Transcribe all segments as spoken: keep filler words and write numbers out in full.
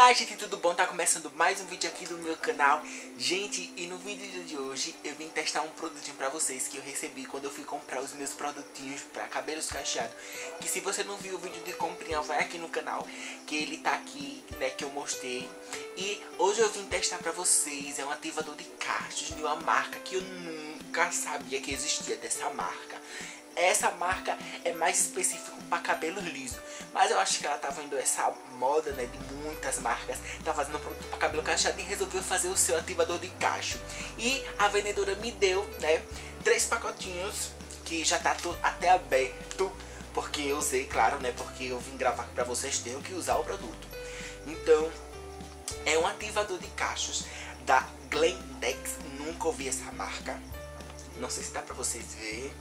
Olá gente, tudo bom? Tá começando mais um vídeo aqui do meu canal. Gente, e no vídeo de hoje eu vim testar um produtinho pra vocês que eu recebi quando eu fui comprar os meus produtinhos pra cabelos cacheados. Que se você não viu o vídeo de comprinha, vai aqui no canal, que ele tá aqui, né, que eu mostrei. E hoje eu vim testar pra vocês, é um ativador de cachos de uma marca que eu nunca sabia que existia dessa marca. Essa marca é mais específica para cabelo liso, mas eu acho que ela tá vendo essa moda, né, de muitas marcas tá fazendo produto para cabelo cacheado e resolveu fazer o seu ativador de cacho. E a vendedora me deu, né, três pacotinhos que já tá até aberto, porque eu usei, claro, né, porque eu vim gravar para vocês, tenho que usar o produto. Então, é um ativador de cachos da Glendex, nunca ouvi essa marca, não sei se dá para vocês verem.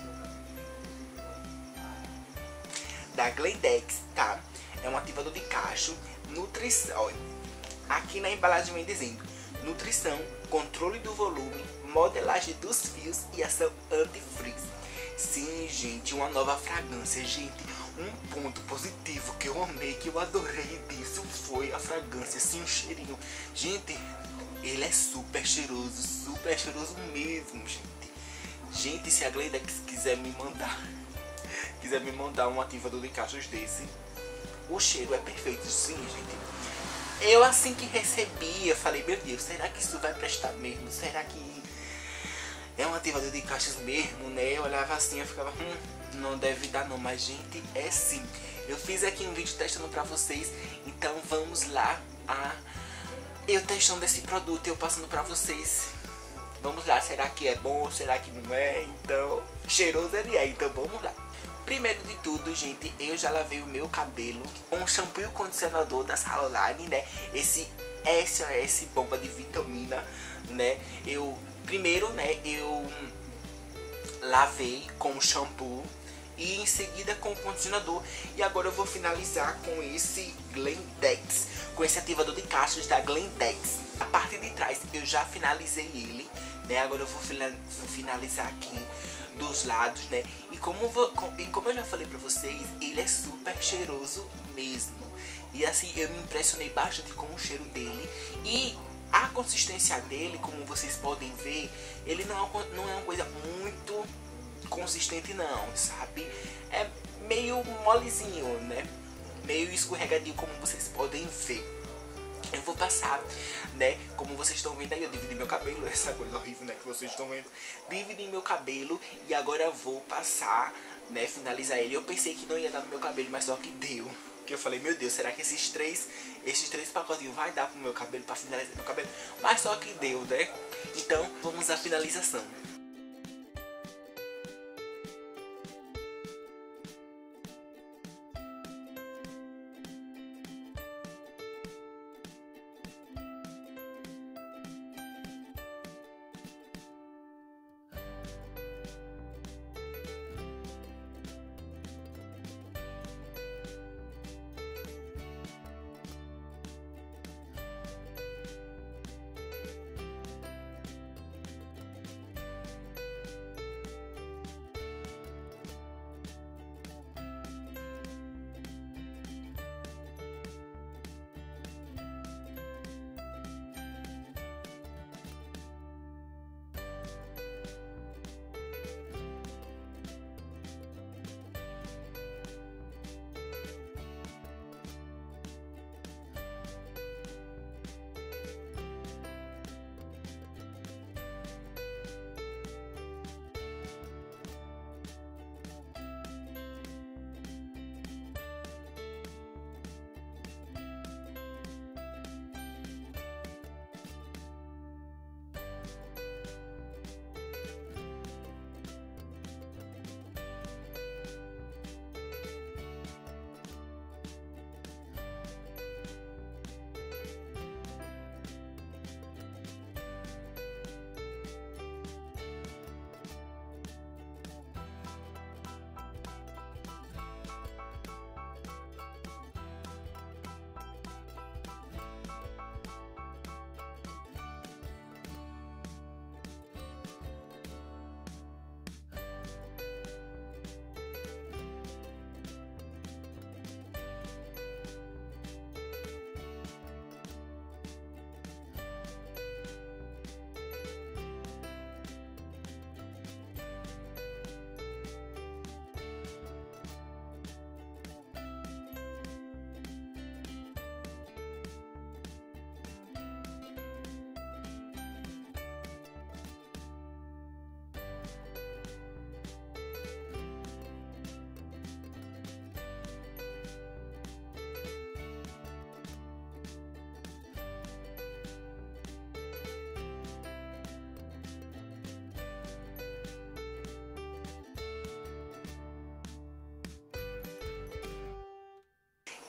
Da Glendex, tá? É um ativador de cacho, nutrição. Olha, aqui na embalagem vem dizendo: nutrição, controle do volume, modelagem dos fios e ação anti-frizz. Sim, gente, uma nova fragrância, gente. Um ponto positivo que eu amei, que eu adorei disso foi a fragrância, assim, um cheirinho. Gente, ele é super cheiroso, super cheiroso mesmo, gente. Gente, se a Glendex quiser me mandar quiser me mandar um ativador de cachos desse, o cheiro é perfeito, sim, gente. Eu assim que recebi, eu falei, meu Deus, será que isso vai prestar mesmo? Será que é um ativador de cachos mesmo, né? Eu olhava assim, eu ficava, hum, não deve dar não, mas gente, é sim. Eu fiz aqui um vídeo testando pra vocês, então vamos lá, a eu testando esse produto, eu passando pra vocês. Vamos lá, será que é bom, será que não é? Então, cheiroso ele é, então vamos lá. Primeiro de tudo, gente, eu já lavei o meu cabelo com o shampoo e o condicionador da Saloline, né? Esse S O S bomba de vitamina, né? Eu, primeiro, né, eu lavei com o shampoo e em seguida com o condicionador. E agora eu vou finalizar com esse Glendex, com esse ativador de cachos da Glendex. A parte de trás eu já finalizei ele, né? Agora eu vou finalizar aqui dos lados, né? E como, vou, e como eu já falei pra vocês, ele é super cheiroso mesmo. E assim, eu me impressionei bastante com o cheiro dele. E a consistência dele, como vocês podem ver, ele não é, não é uma coisa muito consistente não, sabe? É meio molezinho, né? Meio escorregadinho, como vocês podem ver. Eu vou passar, né, como vocês estão vendo aí, eu dividi meu cabelo, essa coisa horrível, né, que vocês estão vendo. Dividi meu cabelo e agora eu vou passar, né, finalizar ele. Eu pensei que não ia dar no meu cabelo, mas só que deu. Porque eu falei, meu Deus, será que esses três, esses três pacotinhos vai dar pro meu cabelo, pra finalizar meu cabelo? Mas só que deu, né? Então, vamos à finalização.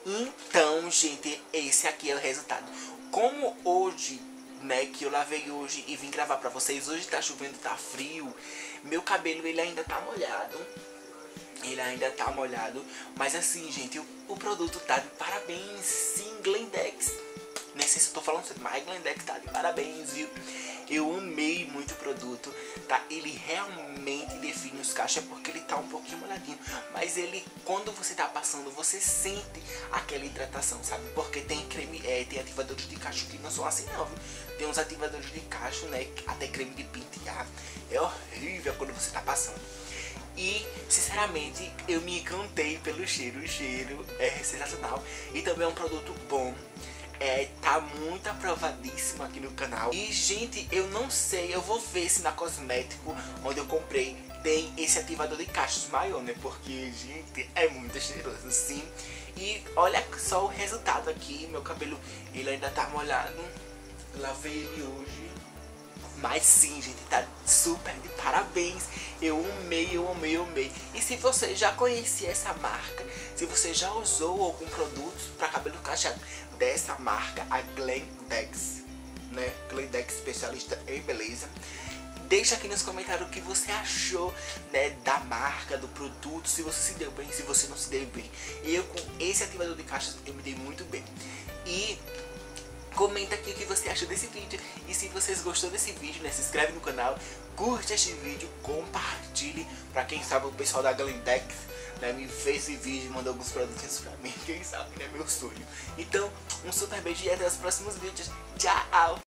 Então, gente, esse aqui é o resultado. Como hoje, né, que eu lavei hoje e vim gravar pra vocês, hoje tá chovendo, tá frio, meu cabelo ele ainda tá molhado. Ele ainda tá molhado, mas assim, gente, o, o produto tá de parabéns, sim, Glendex. Nem sei se eu tô falando certo, mas Glendex tá de parabéns, viu? Eu amei muito o produto, tá? Ele realmente define os cachos, é porque ele tá um pouquinho molhadinho. Mas ele, quando você tá passando, você sente aquela hidratação, sabe? Porque tem creme, é, tem ativadores de cacho que não são assim não, viu? Tem uns ativadores de cacho, né? Até creme de pentear. É horrível quando você tá passando. E, sinceramente, eu me encantei pelo cheiro. O cheiro é sensacional. E também é um produto bom. É, tá muito aprovadíssimo aqui no canal. E, gente, eu não sei, eu vou ver se na Cosmético, onde eu comprei, tem esse ativador de cachos maior, né? Porque, gente, é muito cheiroso, sim. E olha só o resultado aqui. Meu cabelo, ele ainda tá molhado. Lavei ele hoje. Mas sim, gente, tá super de parabéns. Eu amei, eu amei, eu amei. E se você já conhecia essa marca, se você já usou algum produto para cabelo cacheado dessa marca, a Glendex, né? Glendex, especialista em beleza. Deixa aqui nos comentários o que você achou, né, da marca, do produto, se você se deu bem, se você não se deu bem. Eu com esse ativador de cachos eu me dei muito bem. E comenta aqui o que você achou desse vídeo. E se vocês gostou desse vídeo, né, se inscreve no canal, curte este vídeo, compartilhe. Pra quem sabe o pessoal da Glendex, né, me fez esse vídeo e mandou alguns produtos pra mim. Quem sabe, né, meu sonho. Então, um super beijo e até os próximos vídeos. Tchau!